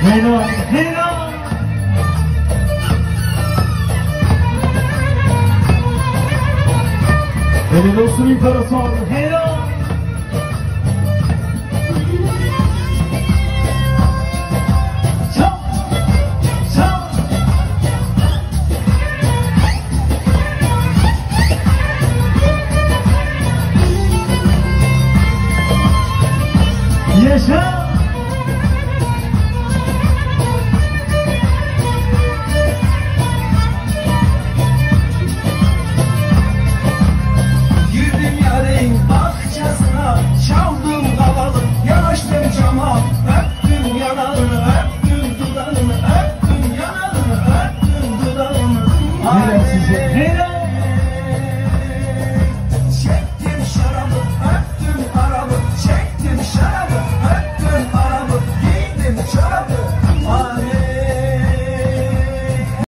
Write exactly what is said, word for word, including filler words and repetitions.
Hello, hello. Helal olsun imparator, hello. Çal, çal. Yaşa. Çaldım dalalı, yanaştım cama, öptüm yanağını.